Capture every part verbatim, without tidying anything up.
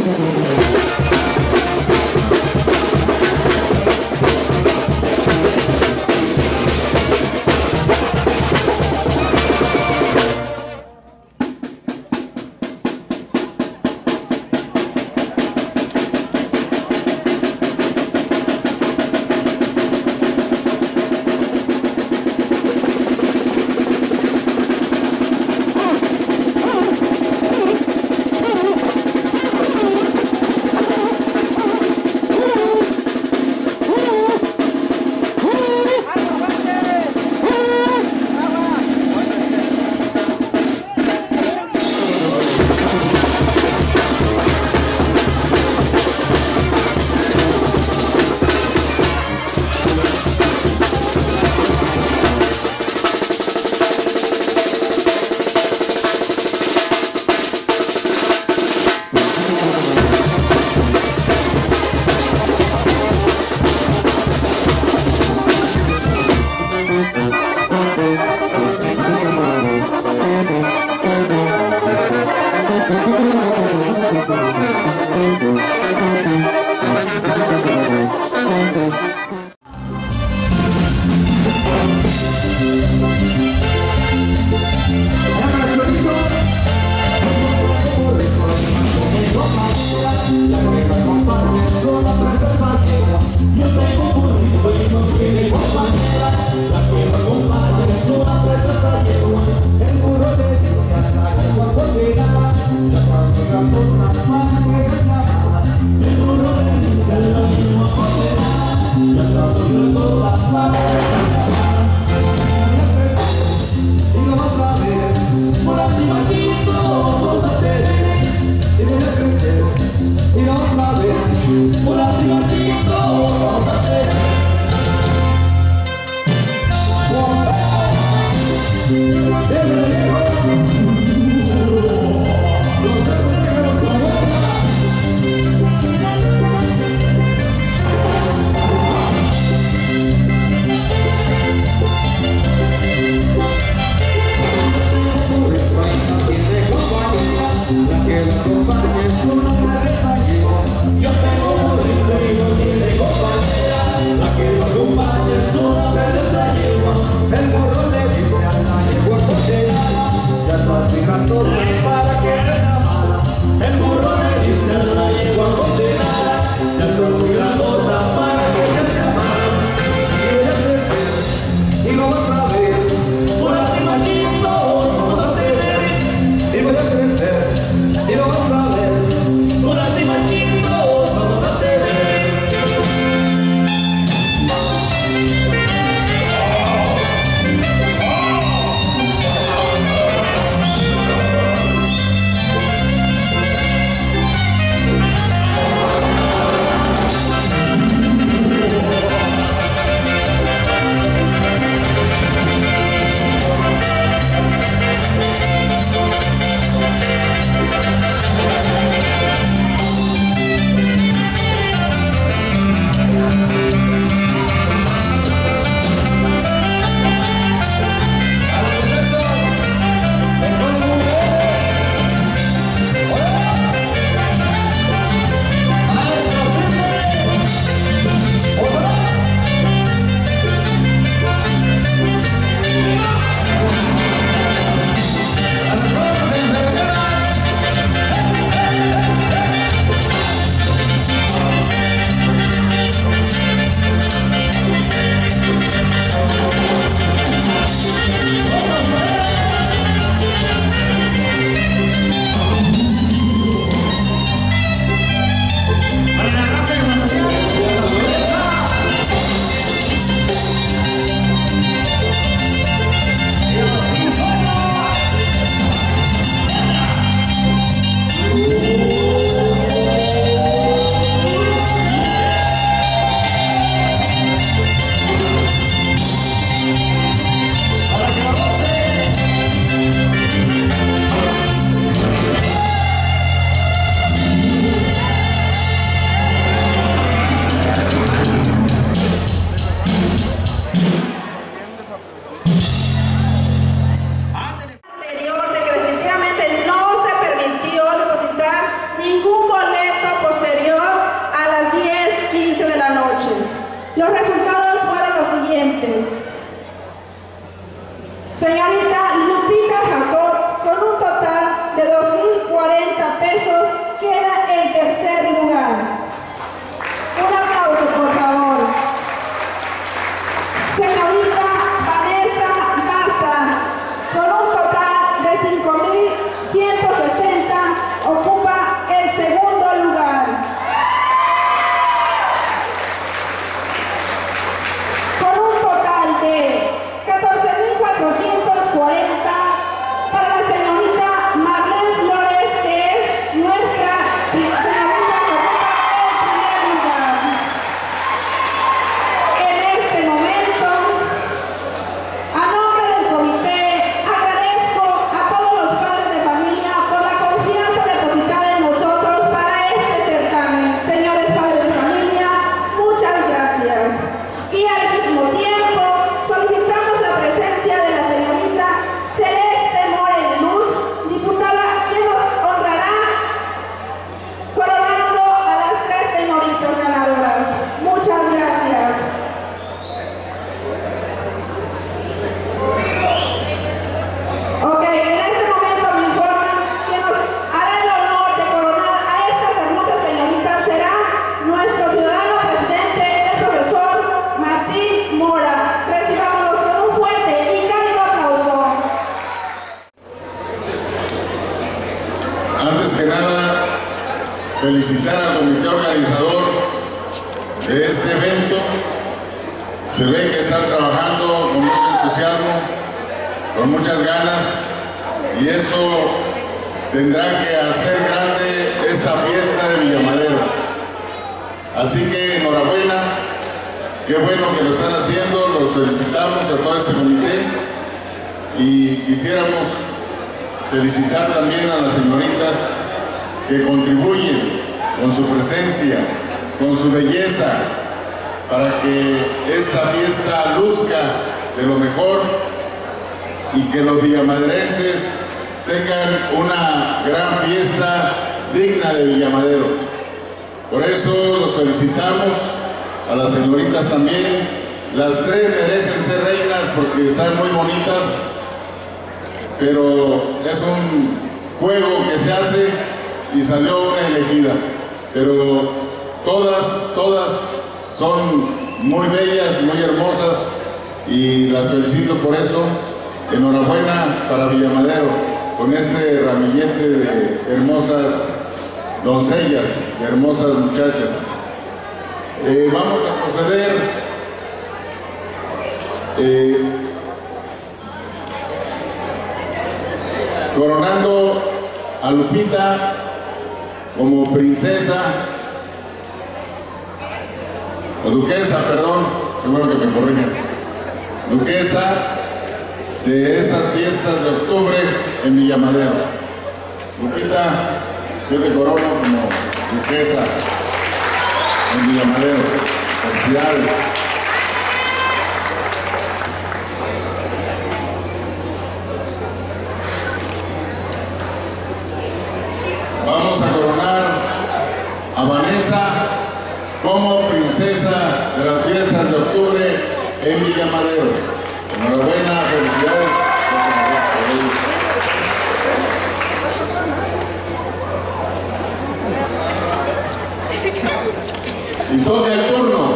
Y lo vas a ver. Antes que nada, felicitar al comité organizador de este evento. Se ve que están trabajando con mucho entusiasmo, con muchas ganas, y eso tendrá que hacer grande esta fiesta de Villamadero. Así que enhorabuena, qué bueno que lo están haciendo, los felicitamos a todo este comité y quisiéramos felicitar también a las señoritas que contribuyen con su presencia, con su belleza, para que esta fiesta luzca de lo mejor y que los villamaderenses tengan una gran fiesta digna de Villamadero. Por eso los felicitamos, a las señoritas también. Las tres merecen ser reinas porque están muy bonitas, pero es un juego que se hace y salió una elegida. Pero todas, todas son muy bellas, muy hermosas y las felicito por eso. Enhorabuena para Villamadero con este ramillete de hermosas doncellas, de hermosas muchachas. Eh, vamos a proceder eh, coronando a Lupita como princesa, o duquesa, perdón, qué bueno que me corrijan, duquesa de estas fiestas de octubre en Villamadero. Lupita, yo te corono como duquesa en Villamadero. Felicidades. Vamos a coronar a Vanessa como princesa de las fiestas de octubre en Villamadero. Enhorabuena, felicidades. Y toca el turno.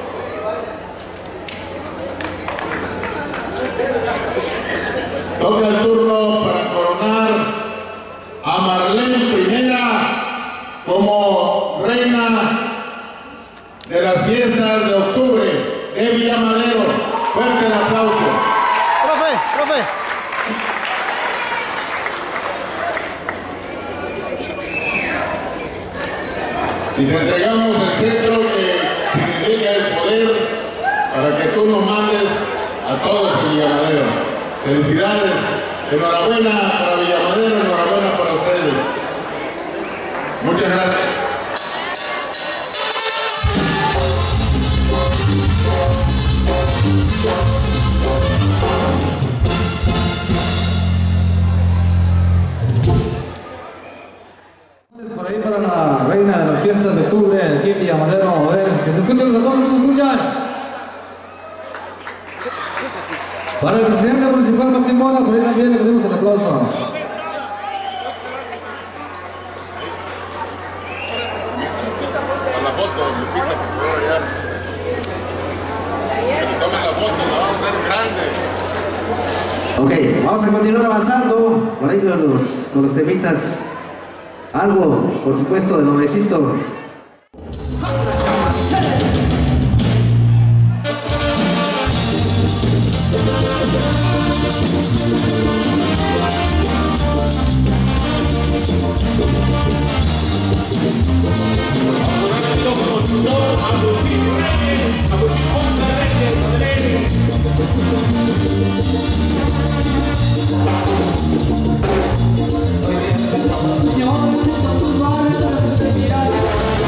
Toca el turno para coronar a Marlene Primera como reina de las fiestas de octubre de Villamadero. Fuerte el aplauso. Profe, profe. Y te entregamos el cetro que significa el poder para que tú nos mandes a todos en Villamadero. Felicidades, enhorabuena para Villamadero, enhorabuena para ustedes. Muchas gracias. Por ahí para la reina de las fiestas de octubre aquí en Villamadero. A ver, que se escuchen los aplausos, ¿se escuchan? Para el presidente municipal Martín Mora, por ahí también le pedimos el aplauso. A la foto, Lupita, por favor, allá. Que le tomen la foto, la vamos a hacer grande. Ok, vamos a continuar avanzando por ahí con los, con los temitas. Algo, por supuesto, de nuevecito. Señor, tus manos te mirar.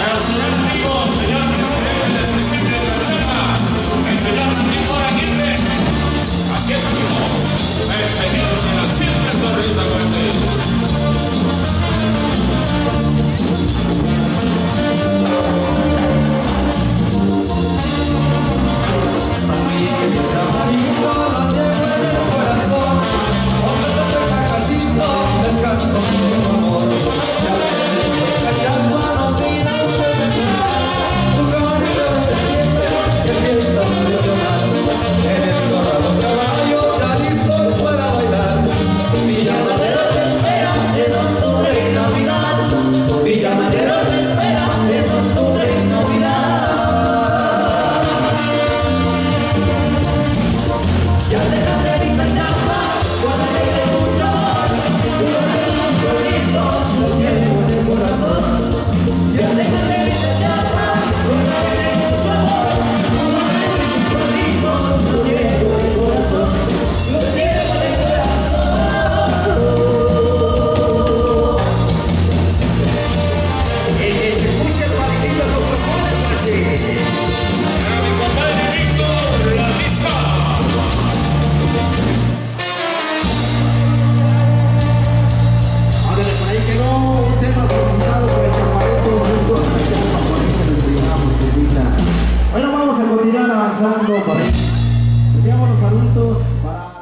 Bueno, vamos a continuar avanzando para... Enviamos los saludos para...